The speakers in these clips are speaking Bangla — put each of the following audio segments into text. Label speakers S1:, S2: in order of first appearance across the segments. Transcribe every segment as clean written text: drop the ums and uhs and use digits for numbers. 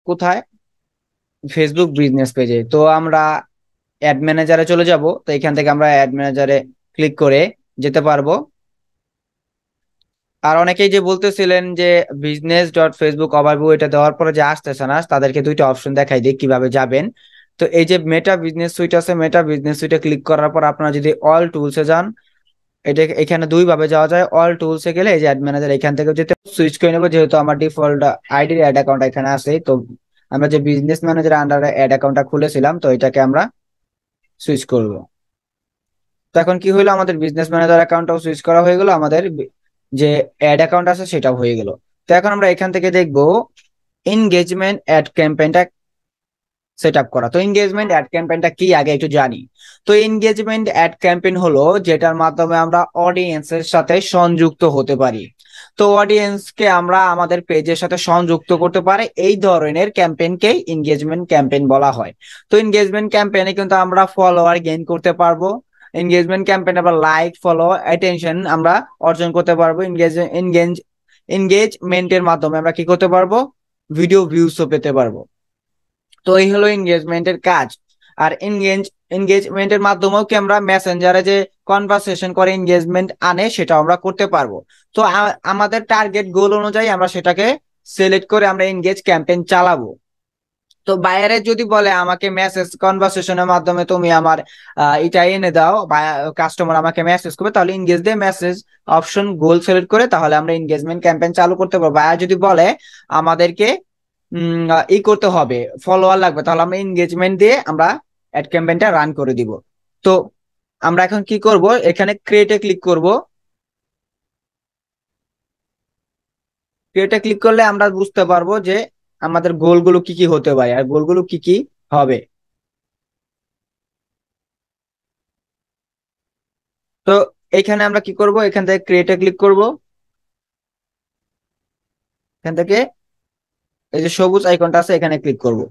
S1: কোথায়? ফেসবুক বিজনেস পেজে। তো আমরা অ্যাড ম্যানেজারে চলে যাব। তো এখান থেকে আমরা অ্যাড ম্যানেজারে ক্লিক করে যেতে পারবো। আর অনেকেই যে বলতেছিলেন যে বিজনেস ডট ফেসবুক ওভারভিউ এটা দেওয়ার পরে যে আসতেছে না, তাদেরকে দুইটা অপশন দেখাই দিই কিভাবে যাবেন। তো এই যে মেটা বিজনেস সুইট আছে, মেটা বিজনেস সুইটে ক্লিক করার পর আপনারা যদি অল টুলসে যান, এটা এখানে দুই ভাবে যাওয়া যায়। অল টুলসে গেলে এই যে অ্যাড ম্যানেজার এখান থেকে যেতে সুইচ করে নেবো, যেহেতু আমার ডিফল্ট আইডির অ্যাড অ্যাকাউন্ট এখানে আছে। তো আমরা যে বিজনেস ম্যানেজার আন্ডারে অ্যাড অ্যাকাউন্টটা খুলেছিলাম, তো এটাকে আমরা সুইচ করব। তো এখন কি হলো, আমাদের বিজনেস ম্যানেজার অ্যাকাউন্টটাও সুইচ করা হয়ে গেল, আমাদের যে অ্যাড অ্যাকাউন্ট আছে সেটাও হয়ে গেল। তো এখন আমরা এখান থেকে দেখবো এনগেজমেন্ট অ্যাড ক্যাম্পেইনটা সেট আপ করা। তো এনগেজমেন্ট অ্যাড ক্যাম্পেইনটা কি আগে একটু জানি। তো এনগেজমেন্ট অ্যাড ক্যাম্পেইন হলো যেটার মাধ্যমে আমরা অডিয়েন্সের সাথে সংযুক্ত হতে পারি। তো অডিয়েন্সকে আমরা আমাদের পেজের সাথে সংযুক্ত করতে পারি, এই ধরনের ক্যাম্পেইনকেই এনগেজমেন্ট ক্যাম্পেইন বলা হয়। তো এনগেজমেন্ট ক্যাম্পেইনে কিন্তু আমরা ফলোয়ার গেইন করতে পারবো। এনগেজমেন্ট ক্যাম্পেইনে আমরা লাইক, ফলো, অ্যাটেনশন আমরা অর্জন করতে পারবো। এনগেজমেন্টের মাধ্যমে আমরা কি করতে পারবো, ভিডিও ভিউসও পেতে পারবো। তো এই হলো এনগেজমেন্টের কাজ। আর এনগেজমেন্টের মাধ্যমেও কি আমরা মেসেঞ্জারে যে কনভারসেশন করে এনগেজমেন্ট আনে সেটা আমরা করতে পারবো। তো আমাদের টার্গেট গোল অনুযায়ী আমরা সেটাকে সিলেক্ট করে আমরা এনগেজ ক্যাম্পেইন চালাবো। তো বাইরে যদি বলে আমাকে মেসেজ কনভারসেশনের মাধ্যমে তুমি আমার এটা এনে দাও, বা কাস্টমার আমাকে মেসেজ করবে, তাহলে এনগেজ দিয়ে মেসেজ অপশন গোল সিলেক্ট করে তাহলে আমরা এনগেজমেন্ট ক্যাম্পেইন চালু করতে পারবো। বাইরে যদি বলে আমাদেরকে ই করতে হবে, ফলোয়ার লাগবে, তাহলে আমরা এনগেজমেন্ট দিয়ে আমরা অ্যাড ক্যাম্পেইনটা রান করে দিব। তো আমরা এখন কি করব, এখানে ক্রিয়েটে ক্লিক করব। ক্রিয়েটে ক্লিক করলে আমরা বুঝতে পারবো যে আমাদের গোলগুলো কি কি হতে পারে আর গোলগুলো কি কি হবে। তো এখানে আমরা কি করব, এখান থেকে ক্রিয়েটে ক্লিক করব। এখান থেকে এই যে সবুজ আইকনটা আছে এখানে ক্লিক করব।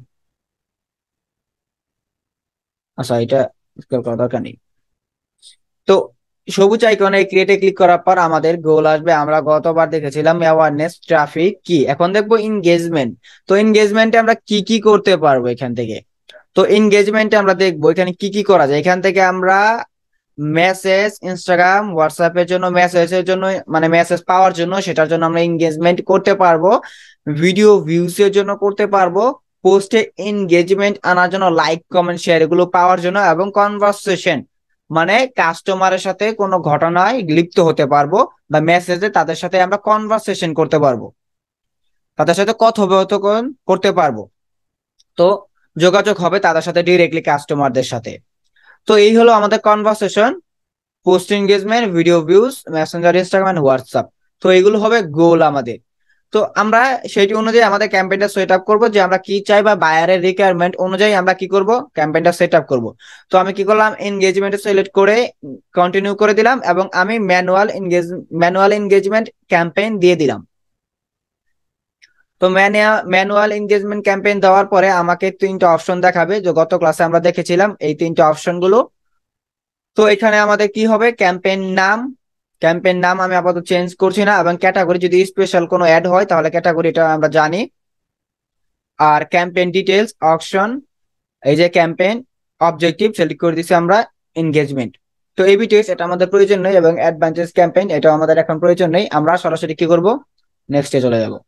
S1: আচ্ছা, এটা স্ক্রল করার দরকার নেই। তো সবুজ আইকনে ক্রিয়েটে ক্লিক করার পর আমাদের গোল আসবে। আমরা গতবার দেখেছিলাম অ্যাওয়ারনেস, ট্রাফিক, কি এখন দেখবো এনগেজমেন্ট। তো এনগেজমেন্টে আমরা কি কি করতে পারবো এখান থেকে। তো এনগেজমেন্টে আমরা দেখবো এখানে কি কি করা যায়। এখান থেকে আমরা মেসেজ, ইনস্টাগ্রাম, হোয়াটসঅ্যাপের জন্য মেসেজের জন্য, মানে মেসেজ পাওয়ার জন্য সেটার জন্য আমরা এনগেজমেন্ট করতে পারবো। ভিডিও ভিউজ এর জন্য করতে পারবো। পোস্টে এনগেজমেন্ট আনার জন্য, লাইক, কমেন্ট, শেয়ার এগুলো পাওয়ার জন্য, এবং কনভারসেশন মানে কাস্টমারের সাথে কোনো ঘটনায় লিপ্ত হতে পারবো, বা মেসেজে তাদের সাথে আমরা কনভারসেশন করতে পারবো, তাদের সাথে কথোপকথন করতে পারবো। তো যোগাযোগ হবে তাদের সাথে ডিরেক্টলি, কাস্টমারদের সাথে। তো এই হলো আমাদের conversation, post engagement, video views, Messenger, Instagram, WhatsApp. তো এগুলো হবে গোল আমাদের। তো আমরা সেটি অনুযায়ী আমাদের ক্যাম্পেইনটা সেট আপ করবো, যে আমরা কি চাই বা বায়ারের রিকোয়ারমেন্ট অনুযায়ী আমরা কি করব, ক্যাম্পেইনটা সেট আপ করবো। তো আমি কি করলাম, এনগেজমেন্ট সিলেক্ট করে কন্টিনিউ করে দিলাম, এবং আমি ম্যানুয়াল এনগেজমেন্ট ক্যাম্পেইন দিয়ে দিলাম। তো ম্যানুয়াল এনগেজমেন্ট ক্যাম্পেইন দেওয়ার পরে আমাকে তিনটা অপশন দেখাবে, যে গত ক্লাসে আমরা দেখেছিলাম এই তিনটা অপশন গুলো। তো এখানে আমাদের কি হবে, ক্যাম্পেইন নাম আমি আপাতত চেঞ্জ করছি না, এবং ক্যাটাগরি যদি স্পেশাল কোনো অ্যাড হয় তাহলে ক্যাটাগরিটা আমরা জানি। আর ক্যাম্পেইন ডিটেলস অপশন, এই যে ক্যাম্পেইন অবজেক্টিভ সিলেক্ট করে দিছি আমরা, এনগেজমেন্ট। তো এবিটিএস এটা আমাদের প্রয়োজন নেই, এবং অ্যাডভান্টেজ ক্যাম্পেইন এটা আমাদের এখন প্রয়োজন নেই। আমরা সরাসরি কি করব, নেক্সটে চলে যাব।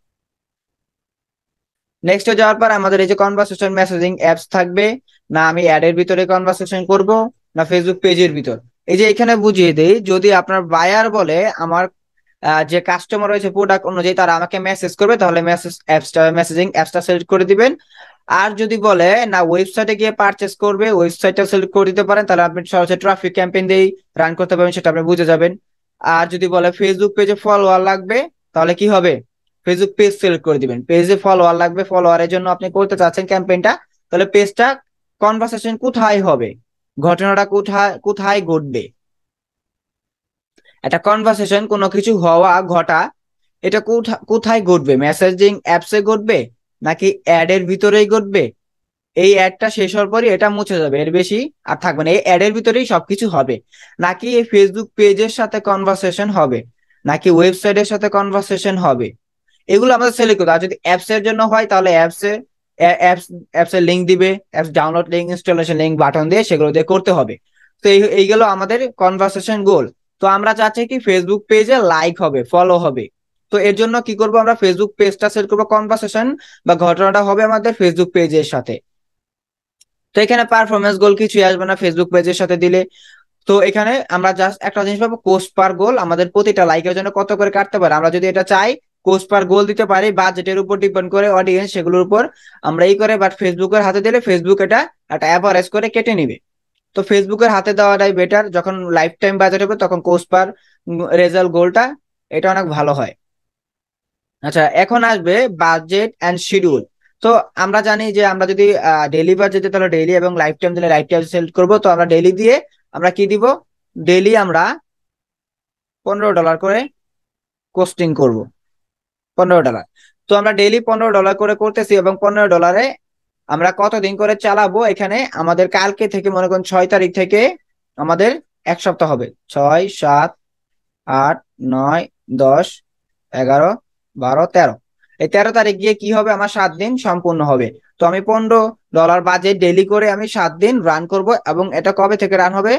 S1: নেক্সটে যাওয়ার পর আমাদের এই যে কনভারসেশন মেসেজিং অ্যাপস থাকবে, না আমি অ্যাডের ভিতরে কনভারসেশন করব, না ফেসবুক পেজের ভিতর। এই যে এখানে বুঝিয়ে দেই, যদি আপনার বায়ার বলে আমার যে কাস্টমার রয়েছে প্রোডাক্ট অনুযায়ী তারা আমাকে মেসেজ করবে, তাহলে মেসেজিং অ্যাপসটা সিলেক্ট করে দিবেন। আর যদি বলে না ওয়েবসাইটে গিয়ে পারচেস করবে, ওয়েবসাইটটা সিলেক্ট করে দিতে পারেন, তাহলে আপনি সরাসরি ট্রাফিক ক্যাম্পেইন দিয়ে রান করতে পারবেন, সেটা আপনি বুঝে যাবেন। আর যদি বলে ফেসবুক পেজে ফলোয়ার লাগবে, তাহলে কি হবে, ফেসবুক পেজ সিলেক্ট করে দিবেন। পেজে ফলোয়ার লাগবে, ফলোয়ারের জন্য আপনি করতে চাচ্ছেন ক্যাম্পেইনটা, তাহলে পেজটা কনভারসেশন কোথায় হবে, ঘটনাটা কোথায় কোথায় ঘটবে, একটা কনভারসেশন কোনো কিছু হওয়া ঘটা, এটা কোথায় ঘটবে, মেসেজিং অ্যাপসে ঘটবে নাকি অ্যাড এর ভিতরেই ঘটবে। এই অ্যাডটা শেষ হওয়ার পরই এটা মুছে যাবে, এর বেশি আর থাকবে না, এই অ্যাড এর ভিতরেই সবকিছু হবে, নাকি এই ফেসবুক পেজের সাথে কনভারসেশন হবে, নাকি ওয়েবসাইটের সাথে কনভারসেশন হবে। এগুলো আমাদের সিলেক্ট করতে। আর যদি অ্যাপস এর জন্য হয় তাহলে অ্যাপস এর লিঙ্ক দিবে, apps download link, installation link button দিয়ে সেগুলো দিয়ে করতে হবে। তো এইগুলো আমাদের কনভারসেশন গোল। তো আমরা চাচ্ছি কি ফেসবুক পেজে লাইক হবে, ফলো হবে। তো এর জন্য কি করব, আমরা ফেসবুক পেজটা সেট করবো কনভারসেশন বা ঘটনাটা হবে আমাদের ফেসবুক পেজের সাথে। তো এখানে পারফরমেন্স গোল কিছুই আসবে না ফেসবুক পেজের সাথে দিলে। তো এখানে আমরা জাস্ট একটা জিনিস পাবো, কোস্ট পার গোল আমাদের প্রতিটা লাইকের জন্য কত করে কাটতে পারে। আমরা যদি এটা চাই কোস্ট পার গোল দিতে পারি, বাজেটের উপর ডিপেন্ড করে, অডিয়েন্স সেগুলোর উপর আমরা এই করে, বাট ফেসবুকের হাতে দিলে ফেসবুক এটা একটা অ্যাভারেজ করে কেটে নিবে। তো ফেসবুকের হাতে দেওয়াটাই বেটার, যখন লাইফ টাইম বাজেট হবে তখন কোস্ট পার রেজাল্ট গোলটা এটা অনেক ভালো হয়। আচ্ছা, এখন আসবে বাজেট এন্ড শিডিউল। তো আমরা জানি যে আমরা যদি ডেইলি বাজেট দিই তাহলে ডেইলি, এবং লাইফ টাইম দিলে লাইফ টাইম সিলেক্ট করবো। তো আমরা ডেইলি দিয়ে আমরা কি দিব, ডেইলি আমরা $15 করে কোস্টিং করব, $15। তো আমরা ডেইলি $15 করে করতেছি, এবং $15 আমরা কতদিন করে চালাবো, এখানে আমাদের কালকে থেকে মনে করুন 6 তারিখ থেকে আমাদের এক সপ্তাহ হবে, 6, 7, 8, 9, 10, 11, 12, 13। এই 13 তারিখ গিয়ে কি হবে, আমার 7 দিন সম্পূর্ণ হবে। তো আমি $15 বাজেট ডেইলি করে আমি 7 দিন রান করব, এবং এটা কবে থেকে রান হবে,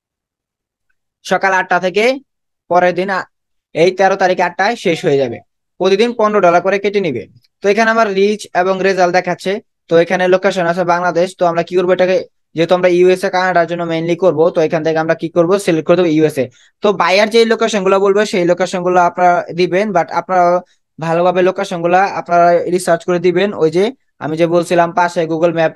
S1: সকাল 8টা থেকে পরের দিন এই 13 তারিখ 8টায় শেষ হয়ে যাবে। প্রতিদিন $15 করে কেটে নিবে। তো এখানে আমার রিচ এবং রেজাল্ট দেখাচ্ছে। তো এখানে লোকেশন আছে বাংলাদেশ। তো আমরা কি করবো এটাকে, যেহেতু আমরা ইউএসএ কানাডার জন্য মেইনলি করব, তো এখান থেকে আমরা কি করব, সিলেক্ট করে দেবো ইউএসএ। তো বায়ার যে লোকেশন গুলো বলবে সেই লোকেশন গুলো আপনারা দিবেন, বাট আপনারা ভালোভাবে লোকেশন গুলা আপনারা রিসার্চ করে দিবেন। ওই যে আমি যে বলছিলাম পাশে গুগল ম্যাপ,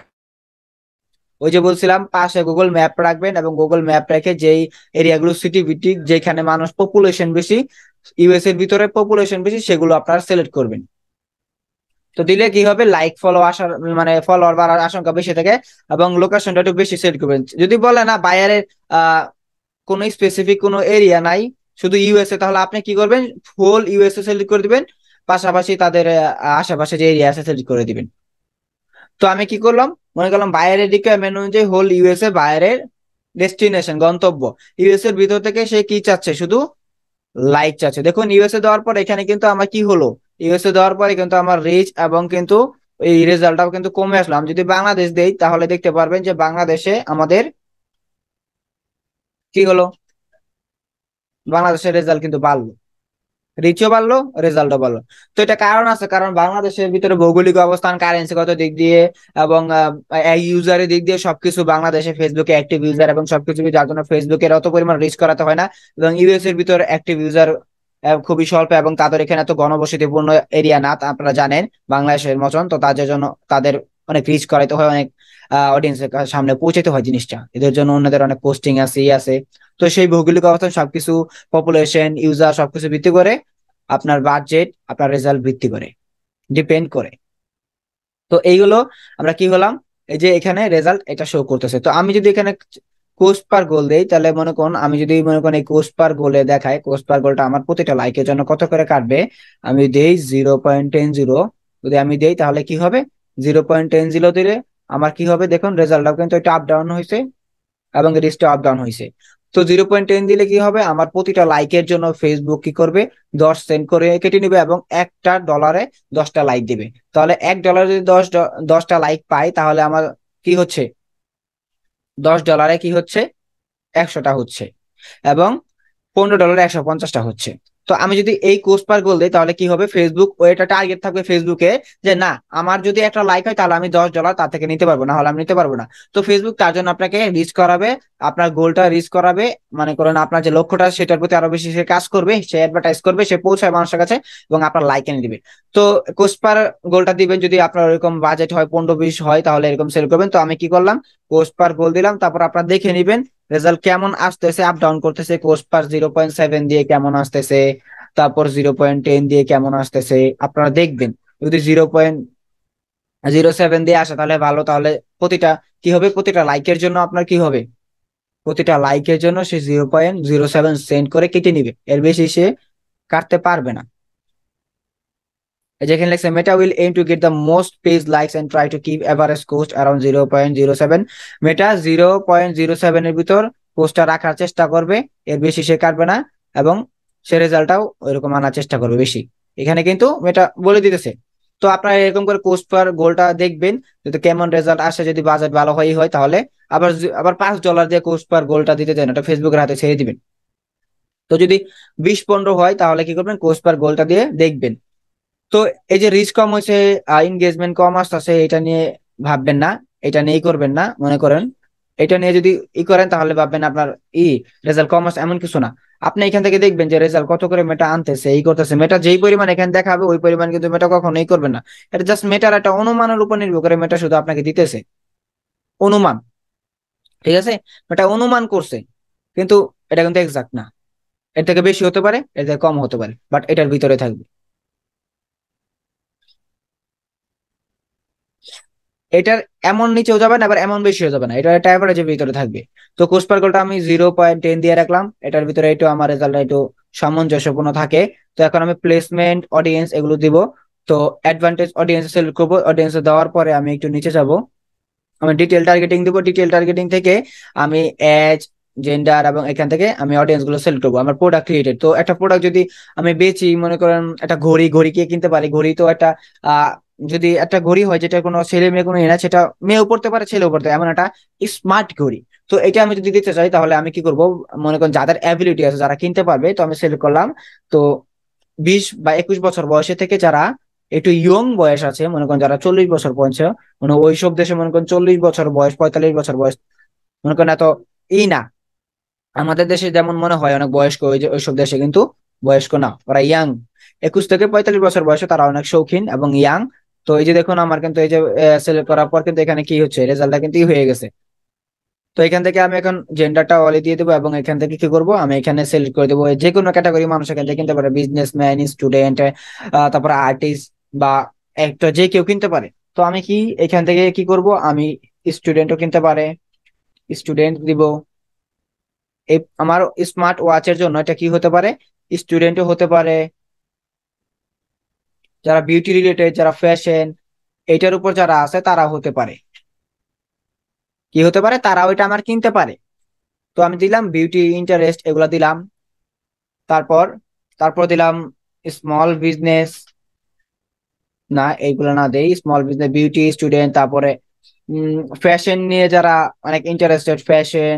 S1: ওই যে বলছিলাম পাশে গুগল ম্যাপ রাখবেন, এবং গুগল ম্যাপ রেখে যেই এরিয়াগুলো সিটি ভিত্তিক যেখানে মানুষ পপুলেশন বেশি, ইউএস এর ভিতরে পপুলেশন বেশি, সেগুলো আপনারা সিলেক্ট করবেন। তো দিলে কি হবে, লাইক ফলো আসার মানে ফলোয়ার বাড়ার আশঙ্কা বেশি থাকে, এবং লোকেশনটা একটু বেশি সিলেক্ট করবেন। যদি বলে না বায়ারের কোনো স্পেসিফিক কোনো এরিয়া নাই, শুধু ইউএসএ, তাহলে আপনি কি করবেন, ফুল ইউএসএ সিলেক্ট করে দিবেন, পাশাপাশি তাদের আশেপাশে যে এরিয়া আছে সিলেক্ট করে দিবেন। তো আমি কি করলাম, মনে করলাম বাইরের রিকোয়ারমেন্ট অনুযায়ী হোল ইউএসএ বাইরের ডেস্টিনেশন গন্তব্য, ইউএস এর ভিতর থেকে সে কি চাচ্ছে, শুধু লাইক চাচ্ছে। দেখুন ইউএসএ দেওয়ার পর এখানে কিন্তু আমার কি হলো, ইউএসএ দেওয়ার পরে কিন্তু আমার রিচ এবং কিন্তু এই রেজাল্টটাও কিন্তু কমে আসলো। আমি যদি বাংলাদেশ দেই তাহলে দেখতে পারবেন যে বাংলাদেশে আমাদের কি হলো, বাংলাদেশের রেজাল্ট কিন্তু বাড়লো, রিচও বাড়লো, রেজাল্টও বাড়লো। তো এটা কারণ আছে, কারণ বাংলাদেশের ভিতরে ভৌগোলিক অবস্থান, কারেন্সিগত দিক দিয়ে এবং ইউজারের দিক দিয়ে সবকিছু, বাংলাদেশে ফেসবুকে অ্যাক্টিভ ইউজার এবং সবকিছু, যার জন্য ফেসবুকের অত পরিমাণ রিচ করাতে হয় না। এবং ইউএস এর ভিতরে অ্যাক্টিভ ইউজার খুবই স্বল্প, এবং তাদের এখানে এত ঘনবসতিপূর্ণ এরিয়া না, তা আপনারা জানেন বাংলাদেশের মতন। তো তাদের জন্য তাদের অনেক রিচ করাইতে হয়, অনেক অডিয়েন্সের সামনে পৌঁছাতে হয় জিনিসটা, এদের জন্য অন্যদের অনেক পোস্টিং আছে, ই আছে। তো সেই ভৌগোলিক অবস্থান সবকিছু, পপুলেশন, ইউজার সবকিছু ভিত্তি করে আপনার বাজেট, আপনার রেজাল্ট ভিত্তি করে, ডিপেন্ড করে। তো এইগুলো আমরা কি হলাম, এই যে এখানে রেজাল্ট এটা শো করতেছে। তো আমি যদি এখানে কোস্ট পার গোল দেই, তাহলে মনে করুন আমি যদি মনে করেন এই কোস্ট পার গোলে দেখায়, কোস্ট পার গোলটা আমার প্রতিটা লাইকের জন্য কত করে কাটবে, আমি দেই 0.10। যদি আমি দেই তাহলে কি হবে, 0.10 দিলে আমার কি হবে, দেখুন রেজাল্টটাও কিন্তু এটা আপ ডাউন হয়েছে, এবং রিচটা আপ ডাউন হয়েছে। তো 0.10 দিলে কি হবে, আমার প্রতিটা লাইকের জন্য ফেসবুক কি করবে, 10 সেন্ট করে কেটে নিবে, এবং একটা ডলারে 10টা লাইক দিবে। তাহলে $1 যদি 10টা লাইক পাই, তাহলে আমার কি হচ্ছে, $10 কি হচ্ছে, 100টা হচ্ছে, এবং $15 150টা হচ্ছে। তো আমি যদি এই কোস্ট পার গোল দিই তাহলে কি হবে, ফেসবুক ওইটা টার্গেট থাকবে ফেসবুকে, যে না আমার যদি একটা লাইক হয় তাহলে আমি $10 তার থেকে নিতে পারবো, না হলে আমি নিতে পারবো না। তো ফেসবুক তার জন্য আপনাকে রিচ করাবে, আপনার গোলটা রিচ করাবে, মানে করেন আপনার যে লক্ষ্যটা সেটার প্রতি আরো বেশি সে কাজ করবে, সে অ্যাডভার্টাইজ করবে, সে পৌঁছায় মানুষের কাছে, এবং আপনার লাইক এনে দিবে। তো কোস্ট পার গোলটা দিবেন, যদি আপনার এরকম বাজেট হয় 15-20 হয় তাহলে এরকম সেল করবেন। তো আমি কি করলাম, কোস্ট পার গোল দিলাম, তারপর আপনারা দেখে নিবেন রেজাল্ট কেমন আসতেছে, আপ ডাউন করতেছে, কোস্ট পার 0.7 দিয়ে কেমন আসতেছে, তারপর 0.10 দিয়ে কেমন আসতেছে, আপনারা দেখবেন। যদি 0.07 দিয়ে আসে তাহলে ভালো, তাহলে প্রতিটা কি হবে, প্রতিটা লাইকের জন্য আপনার কি হবে, প্রতিটা লাইকের জন্য সে 0.07 সেন্ট করে কেটে নিবে, এর বেশি সে কাটতে পারবে না। যেখানে লেখছে Meta will aim to get the most page likes and try to keep average cost around 0.07। Meta 0.07 এর ভিতর কোস্টটা রাখার চেষ্টা করবে, এর বেশি সে কাটবে না, এবং সে রেজাল্টটাও ওইরকম আনার চেষ্টা করবে বেশি। এখানে কিন্তু এটা বলে দিতেছে। তো আপনারা এরকম করে কোস্ট পার গোলটা দেখবেন, যদি কেমন রেজাল্ট আসে, যদি বাজেট ভালো হয় তাহলে আবার $5 দিয়ে কোস্ট পার গোলটা দিতে দেন, ওটা ফেসবুকের হাতে ছেড়ে দিবেন। তো যদি 20-15 হয় তাহলে কি করবেন, কোস্ট পার গোলটা দিয়ে দেখবেন। তো এই যে রিচ কম হয়েছে, এনগেজমেন্ট কম আসতেছে, এটা নিয়ে ভাববেন না, এটা নিয়েই করবেন না মনে করেন। এটা নিয়ে যদি করেন তাহলে ভাববেন আপনার ই রেজাল্ট কম আসে, এমন কিছু না। আপনি এখান থেকে দেখবেন যে রেজাল্ট কত করে মেটা আনতেছে, করতেছে। মেটা যেই পরিমাণ এখানে দেখাবে ওই পরিমাণ কিন্তু মেটা কখনোই করবেন না। এটা জাস্ট মেটার একটা অনুমানের উপর নির্ভর করে, মেটা শুধু আপনাকে দিতেছে অনুমান, ঠিক আছে? মেটা অনুমান করছে, কিন্তু এটা কিন্তু এক্সাক্ট না। এর থেকে বেশি হতে পারে, এর থেকে কম হতে পারে, বাট এটার ভিতরে থাকবে। এটার এমন নিচেও যাবে না, আবার এমন বেশিও যাবে না, এটা একটা অ্যাভারেজের ভিতরে থাকবে। তো কোস্পার্কলটা আমি 0.10 দিয়ে রাখলাম, এটার ভিতরে একটু আমার রেজাল্ট একটু সামঞ্জস্যপূর্ণ থাকে। তো এখন আমি প্লেসমেন্ট, অডিয়েন্স এগুলো দিব। তো অ্যাডভান্টেজ অডিয়েন্স সিলেক্ট করবো, অডিয়েন্স দেওয়ার পরে আমি একটু নিচে যাব, আমি ডিটেল টার্গেটিং দিব। ডিটেল টার্গেটিং থেকে আমি এজ, জেন্ডার এবং এখান থেকে আমি অডিয়েন্স গুলো সিলেক্ট করবো। আমার প্রোডাক্ট ক্রিয়েটেড, তো একটা প্রোডাক্ট যদি আমি বেচি, মনে করেন একটা ঘড়ি, ঘড়ি কে কিনতে পারি? ঘড়ি তো একটা আহ যদি একটা ঘড়ি হয় যেটা কোনো ছেলে মেয়ে কোনো না, সেটা মেয়েও পড়তে পারে ছেলেও পড়তে পারে, এমন একটা স্মার্ট ঘড়ি। তো এটা আমি যদি দিতে চাই তাহলে আমি কি করব, মনে করেন যাদের অ্যাবিলিটি আছে, যারা কিনতে পারবে, তো আমি সিলেক্ট করলাম। তো 20 বা 21 বছর বয়সে থেকে যারা একটু ইয়ং বয়স আছে, মনে করেন যারা 40 বছর বয়স, মানে ওইসব দেশে মনে করেন 40 বছর বয়স, 45 বছর বয়স মনে করেন এত না। আমাদের দেশে যেমন মনে হয় অনেক বয়স্ক, ওই যে ওইসব দেশে কিন্তু বয়স্ক না, ওরা ইয়াং। 21 থেকে 45 বছর বয়সে তারা অনেক শৌখিন এবং ইয়াং। তো এই যে দেখুন আমার কিন্তু এই যে সিলেক্ট করার পর কিন্তু এখানে কি হচ্ছে, রেজাল্টটা কিন্তু হয়ে গেছে। তো এখান থেকে আমি এখন জেন্ডারটা অলে দিয়ে দেবো, এবং এখান থেকে কি করব, আমি এখানে সিলেক্ট করে দেবো যে কোনো ক্যাটাগরি মানুষ এখান থেকে কিনতে পারে, বিজনেসম্যান, স্টুডেন্ট, তারপরে আর্টিস্ট বা একটা যে কেউ কিনতে পারে। তো আমি কি এখান থেকে কি করব, আমি স্টুডেন্টও কিনতে পারে, স্টুডেন্ট দিব। এই আমার স্মার্ট ওয়াচের জন্য এটা কি হতে পারে, স্টুডেন্টও হতে পারে, যারা বিউটি রিলেটেড, যারা ফ্যাশন এইটার উপর যারা আছে তারা হতে পারে, কি হতে পারে, তারা ওইটা আমার কিনতে পারে। তো আমি দিলাম বিউটি, ইন্টারেস্ট এগুলা দিলাম। তারপর তারপর দিলাম স্মল বিজনেস, না এইগুলো না দেই, স্মল বিজনেস, বিউটি, স্টুডেন্ট, তারপরে ফ্যাশন নিয়ে যারা অনেক ইন্টারেস্টেড, ফ্যাশন,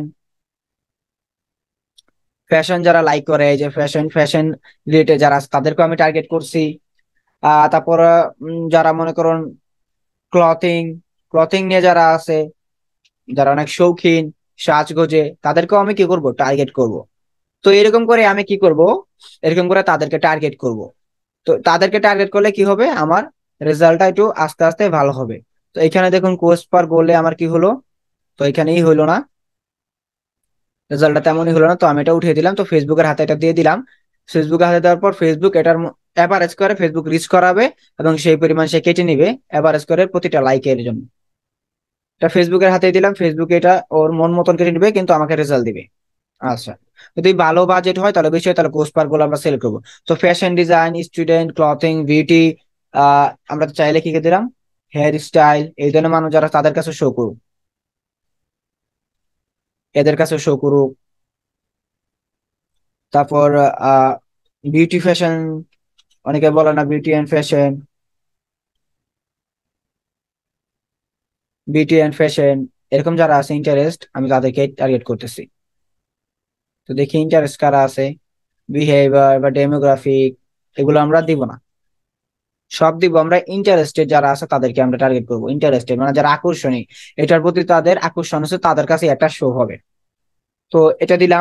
S1: ফ্যাশন যারা লাইক করে, এই যে ফ্যাশন ফ্যাশন রিলেটেড যারা আছে তাদেরকে আমি টার্গেট করছি। তারপর যারা মনে করুন ক্লথিং, ক্লথিং নিয়ে যারা আছে, যারা অনেক শৌখিন সাজগোজে, তাদেরকেও আমি কি করব, টার্গেট করব। তো এরকম করে আমি কি করব, এরকম করে তাদেরকে টার্গেট করব। তো তাদেরকে টার্গেট করলে কি হবে, আমার রেজাল্টটা একটু আস্তে আস্তে ভালো হবে। তো এখানে দেখুন কোস্ট পার গোলে আমার কি হলো, তো এখানেই হইলো না, রেজাল্টটা তেমনই হলো না। তো আমি এটা উঠিয়ে দিলাম, তো ফেসবুকের হাতে এটা দিয়ে দিলাম। ফেসবুকের হাতে দেওয়ার পর ফেসবুক এটার অ্যাভারেজ করে, ফেসবুক রিচ করাবে এবং সেই পরিমাণ সে কেটে নিবে অ্যাভারেজ করে প্রতিটা লাইকের জন্য। এটা ফেসবুকের হাতে দিলাম, ফেসবুক এটা ওর মন মতন কেটে নিবে, কিন্তু আমাকে রেজাল্ট দিবে। আচ্ছা, যদি ভালো বাজেট হয় তাহলে বেশি হয়, তাহলে পোস্ট পার গুলো আমরা সেল করবো। তো fashion design, student, clothing, beauty, আমরা চাইলে কি দিলাম, হেয়ার স্টাইল, এই ধরনের মানুষ যারা তাদের কাছে শো করুক, এদের কাছে শো করুক। তারপর আহ বিউটি ফ্যাশন, অনেকে বলে না beauty and fashion, beauty and fashion এরকম যারা আছে ইন্টারেস্ট, আমি তাদেরকে টার্গেট করতেছি। তো দেখি ইন্টারেস্ট কারা আছে, বিহেভিয়ার বা ডেমোগ্রাফিক এগুলো আমরা দিব না, সব দিব আমরা ইন্টারেস্টেড যারা আছে তাদেরকে আমরা টার্গেট করবো। ইন্টারেস্টেড মানে যারা আকর্ষণীয়, এটার প্রতি তাদের আকর্ষণ আছে, তাদের কাছে একটা শো হবে। তো এটা দিলাম।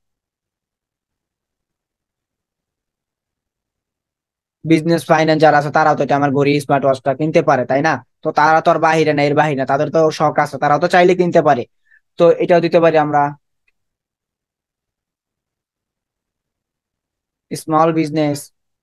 S1: বিজনেস ফাইন্যান্স যারা আছে তারাও তো এটা আমার ঘড়ি স্মার্ট ওয়াচটা কিনতে পারে, তাই না? তো তারা তো আর বাহিরে না, এর বাহিরে না, তাদের তো শখ আছে, তারাও তো চাইলে কিনতে পারে। তো এটাও দিতে পারি আমরা। স্মল বিজনেস,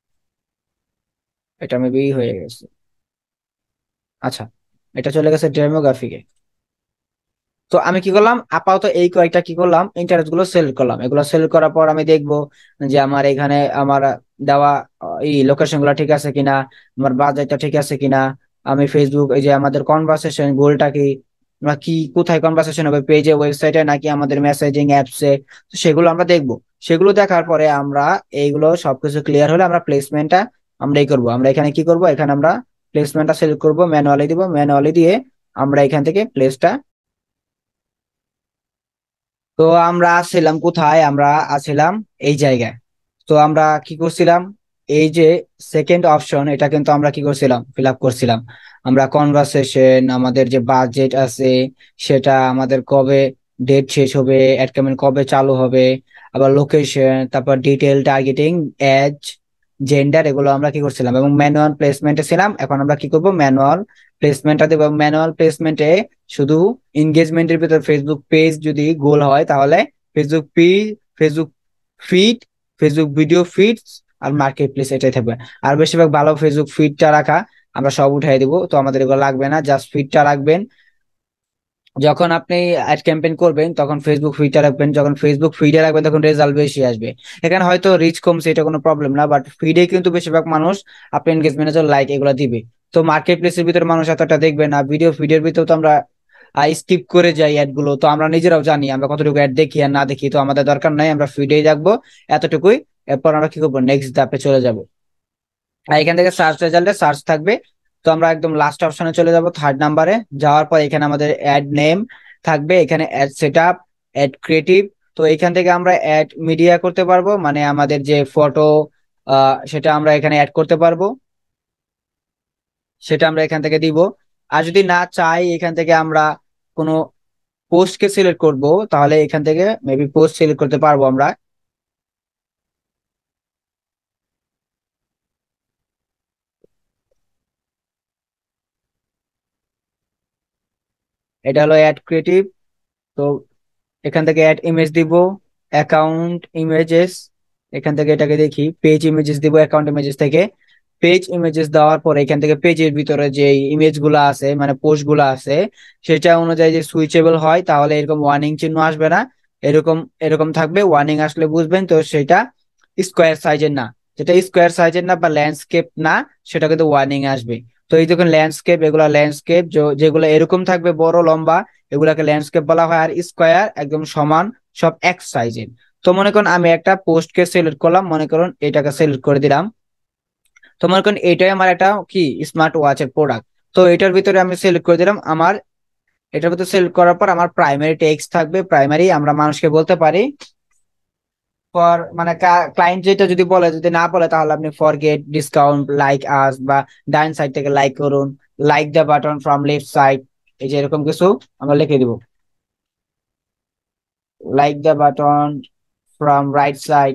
S1: এটা মেবি হয়ে গেছে। আচ্ছা, এটা চলে গেছে ডেমোগ্রাফিকে। তো আমি কি করলাম, আপাতত এই কয়েকটা কি করলাম, ইন্টারেস্ট গুলো সেল করলাম। এগুলো সেল করার পর আমি দেখবো যে আমার এখানে আমার দেওয়া এই লোকেশন গুলো ঠিক আছে কিনা, আমার বাজেটটা ঠিক আছে কিনা। আমি ফেসবুক এই যে আমাদের কনভারসেশন গোলটা কি, আমরা কি কোথায় কনভারসেশন হবে, পেজে, ওয়েবসাইটে নাকি আমাদের মেসেজিং অ্যাপসে, সেগুলো আমরা দেখবো। সেগুলো দেখার পরে আমরা এইগুলো সবকিছু ক্লিয়ার হলে আমরা প্লেসমেন্টটা আমরা এই করবো, আমরা এখানে কি করব, এখানে আমরা প্লেসমেন্টটা সিলেক্ট করব, ম্যানুয়ালি দিব, ম্যানুয়ালি দিয়ে আমরা এখান থেকে প্লেসটা। তো আমরা আসছিলাম কোথায়, আমরা আসছিলাম এই জায়গায়। তো আমরা কি করছিলাম, এই যে সেকেন্ড অপশন, এটা কিন্তু আমরা কি করছিলাম, ফিল আপ করছিলাম। আমরা কনভারসেশন, আমাদের যে বাজেট আছে সেটা, আমাদের কবে ডেট শেষ হবে, অ্যাড ক্যাম্পেইন কবে চালু হবে, আবার লোকেশন, তারপর ডিটেল, টার্গেটিং, এজ, জেন্ডার, এগুলো আমরা কি করছিলাম, এবং ম্যানুয়াল প্লেসমেন্টে ছিলাম। এখন আমরা কি করব, ম্যানুয়াল প্লেসমেন্টটা দেবো। ম্যানুয়াল প্লেসমেন্টে শুধু এনগেজমেন্টের ভিতর ফেসবুক পেজ যদি গোল হয়, তাহলে Facebook page, Facebook feed, Facebook video feeds আর মার্কেট প্লেস, এটাই থাকবে। আর বেশিরভাগ ভালো ফেসবুক ফিডটা রাখা, আমরা সব উঠাই দিব, তো আমাদের এগুলো লাগবে না, জাস্ট ফিডটা রাখবেন। যখন আপনি অ্যাড ক্যাম্পেইন করবেন তখন ফেসবুক ফিডটা রাখবেন, যখন ফেসবুক ফিডে রাখবেন তখন রেজাল্ট বেশি আসবে। এখানে হয়তো রিচ কমছে, এটা কোনো প্রবলেম না, বাট ফিডে কিন্তু বেশিরভাগ মানুষ আপনি এনগেজমেন্টের জন্য লাইক এগুলো দিবে। তো মার্কেট প্লেসের ভিতরে মানুষ এতটা দেখবে না, ভিডিও ফিডের ভিতরে তো আমরা স্কিপ করে যাই অ্যাড গুলো, তো আমরা নিজেরাও জানি আমরা কতটুকু অ্যাড দেখি আর না দেখি, তো আমাদের দরকার নাই, আমরা ফিডেই রাখবো এতটুকুই। এরপর আমরা কি করবো, নেক্সট ধাপে চলে যাব। আর এখান থেকে সার্চ রেজাল্টে সার্চ থাকবে। তো আমরা একদম লাস্ট অপশনে চলে যাব, থার্ড নাম্বারে যাওয়ার পর এখানে আমাদের অ্যাড নেম থাকবে, এখানে অ্যাড সেটআপ, অ্যাড ক্রিয়েটিভ। তো এখান থেকে আমরা অ্যাড মিডিয়া করতে পারবো, মানে আমাদের যে ফটো সেটা আমরা এখানে অ্যাড করতে পারবো, সেটা আমরা এখান থেকে দিব। আর যদি না চাই এখান থেকে আমরা কোনো পোস্টকে সিলেক্ট করব, তাহলে এখান থেকে মেবি পোস্ট সিলেক্ট করতে পারবো আমরা। এটা হলো অ্যাড ক্রিয়েটিভ। তো এখান থেকে অ্যাড ইমেজ দিব, অ্যাকাউন্ট ইমেজেস, এখান থেকে এটাকে দেখি পেজ ইমেজেস দিব, অ্যাকাউন্ট ইমেজেস থেকে পেজ ইমেজেস দেওয়ার পরে এখান থেকে পেজের ভিতরে যে ইমেজ গুলা আছে, মানে পোস্ট গুলা আছে, সেটা অনুযায়ী যে সুইচেবল হয়, তাহলে এরকম ওয়ার্নিং চিহ্ন আসবে না, এরকম এরকম থাকবে। ওয়ার্নিং আসলে বুঝবেন, তো সেটা স্কোয়ার সাইজের না, যেটা স্কোয়ার সাইজের না বা ল্যান্ডস্কেপ না, সেটা কিন্তু ওয়ার্নিং আসবে। তো এই দেখুন ল্যান্ডস্কেপ, এগুলা ল্যান্ডস্কেপ যেগুলো এরকম থাকবে বড় লম্বা, এগুলাকে ল্যান্ডস্কেপ বলা হয়। আর স্কোয়ার একদম সমান, সব এক সাইজের। তো মনে করুন আমি একটা পোস্টকে সিলেক্ট করলাম, মনে করুন এটাকে সিলেক্ট করে দিলাম। তো মনে করেন এটাই আমার একটা কি স্মার্ট ওয়াচের প্রোডাক্ট। তো এটার ভিতরে আমি সিলেক্ট করে দিলাম, আমার এটার ভিতরে সিলেক্ট করার পর আমার প্রাইমারি টেক্সট থাকবে। প্রাইমারি আমরা মানুষকে বলতে পারি ফর, মানে ক্লায়েন্ট যেটা যদি বলে, যদি না বলে তাহলে আপনি ফরগেট ডিসকাউন্ট লাইক আস, বা ডাইন সাইড থেকে লাইক করুন, like the button from left side, এই যে এরকম কিছু আমরা লিখে দিব, like the button from right side,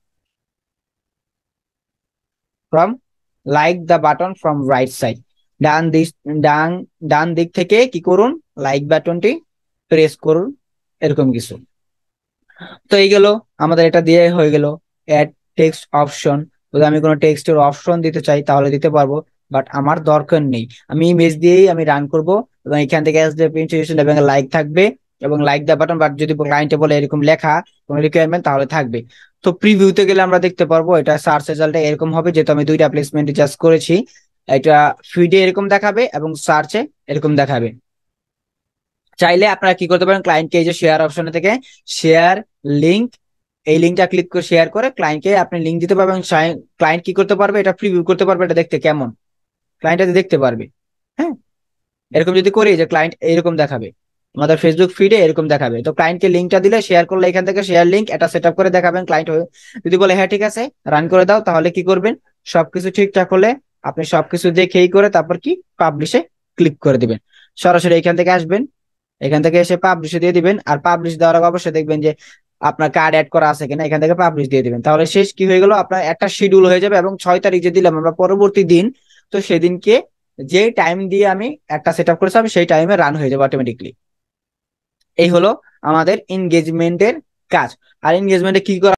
S1: from like the button from right side, ডান দিক, ডান ডান দিক থেকে কি করুন, লাইক বাটনটি প্রেস করুন, এরকম কিছু। তো এই গেল, আমাদের এটা দিয়ে হয়ে গেল অ্যাড টেক্সট অপশন। যদি আমি কোনো টেক্সটের অপশন দিতে চাই তাহলে দিতে পারবো, বাট আমার দরকার নেই, আমি ইমেজ দিয়েই আমি রান করব। এবং এখান থেকে এবং লাইক থাকবে এবং লাইক দা বাটন, বাট যদি ক্লায়েন্টে বলে এরকম লেখা কোনো রিকোয়ারমেন্ট তাহলে থাকবে। তো প্রিভিউতে গেলে আমরা দেখতে পারবো এটা সার্চ রেজাল্টে এরকম হবে, যেহেতু আমি দুইটা প্লেসমেন্ট জাস্ট করেছি। এটা ফিডে এরকম দেখাবে এবং সার্চে এরকম দেখাবে। চাইলে আপনারা কি করতে পারেন, ক্লায়েন্টকে এই যে শেয়ার অপশনে থেকে শেয়ার লিংক, এই লিঙ্কটা ক্লিক করে শেয়ার করে ক্লায়েন্টকে আপনি লিঙ্ক দিতে পারবেন। ক্লায়েন্ট কি করতে পারবে, এটা প্রিভিউ করতে পারবে, এটা দেখতে কেমন, ক্লায়েন্ট এটা দেখতে পারবে। হ্যাঁ, এরকম যদি করি যে ক্লায়েন্ট এরকম দেখাবে, আমাদের ফেসবুক ফিডে এরকম দেখাবে। তো ক্লায়েন্টকে লিঙ্কটা দিলে শেয়ার করলে এখান থেকে শেয়ার লিঙ্ক এটা সেট আপ করে দেখাবেন ক্লায়েন্ট হয়ে। যদি বলে হ্যাঁ ঠিক আছে রান করে দাও, তাহলে কি করবেন, সবকিছু ঠিকঠাক হলে আপনি সবকিছু দেখেই করে তারপর কি পাবলিশে ক্লিক করে দিবেন। সরাসরি এখান থেকে আসবেন, এখান থেকে এসে পাবলিশে দিয়ে দিবেন। আর পাবলিশ দেওয়ার আগে অবশ্যই দেখবেন যে আপনার কার্ড অ্যাড করা আছে কিনা, এখান থেকে পাবলিশ দিয়ে দিবেন। তাহলে শেষ কি হয়ে গেল, আপনার একটা শিডিউল হয়ে যাবে। এবং 6 তারিখ যে দিলাম আমরা পরবর্তী দিন, তো সেদিনকে যে টাইম দিয়ে আমি একটা সেট আপ করেছিলাম সেই টাইমে রান হয়ে যাবে অটোমেটিকলি। এই হলো আমাদের এনগেজমেন্টের কাজ। আর এনগেজমেন্টে কি করা